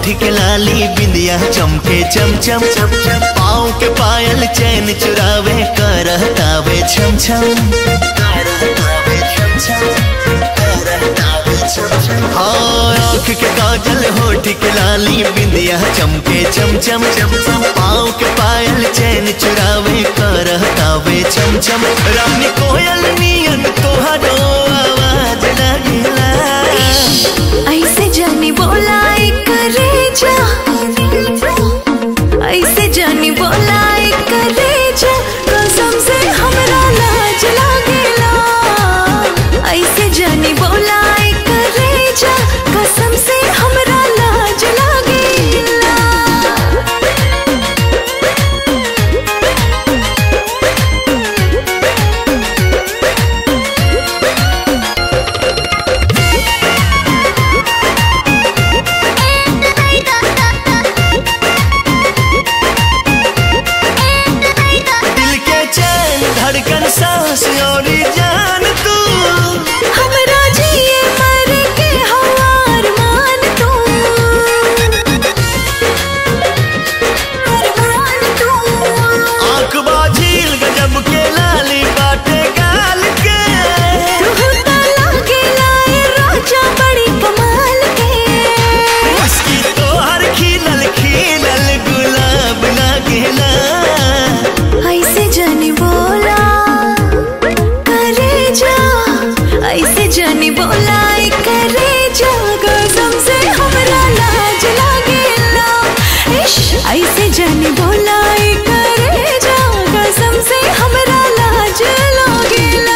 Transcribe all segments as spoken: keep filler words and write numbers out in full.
होठ के लाली बिंदिया चमके चम चम चम चम, पाँव के पायल चैन चुरावे करतावे छम छम, करतावे छम छम, करतावे छम छम। हाँ आँख के काजल होठ के लाली बिंदिया चमके चम चम चम चम, पाँव के पायल चैन चुरावे करतावे छम छम। रानी कोयल नियन तोहरो आवाज लगेला, ऐसे जानी बोलाई करे जा, ऐसे जानी बोलाई करे जा, कसम से हमरा लाज लागेला। ऐसे जानी बोलाई करे जा, कसम से हमरा लाज लागेला। धड़कन सांस और जान तू, हमरा जिए मर के हवार मान तू, अरमान तू। आँख बाझील गजब के लाली बाटे गाल के, तू तो लागेला ए राजा बड़ी कमाल के। उसकी तो हर खिलल खिलल गुलाब लागेला। ऐसे जानी बोला करे जा, ऐसे जानी बोलाई करे जा, कसम से हमरा लाज लागेला। इश ऐसे जानी बोलाई करे जा, कसम से हमरा लाज लागेला।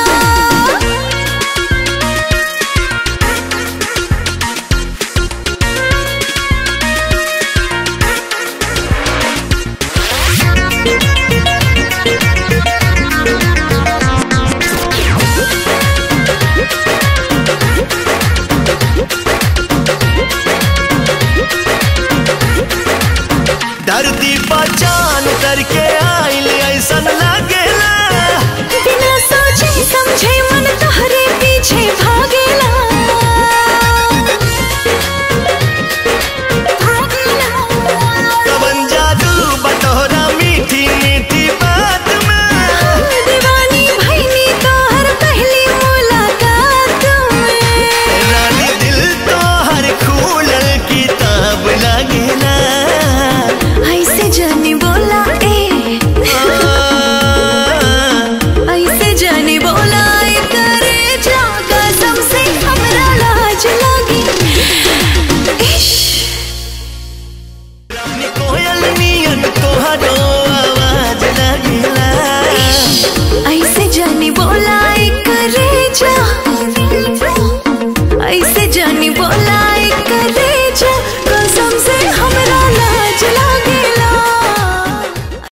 धरती पहचान करके आइल ऐसन लागेला, बिना सोचे समझे मन तोहरे पीछे भागेला, भागेला। कवन जादू बतोरा मीठी मीठी बात में, दीवानी भईनी तोहर पहली मुलाकात में। रानी दिल तो हर खुलल किताब लागेला। ऐसे जानी बोला ए, ऐसे जानी बोला ए करे जा, कसम से हमरा लाज लागी। इश रानी कोयल नियन तोहरो आवाज लागेला। ऐसे जानी बोला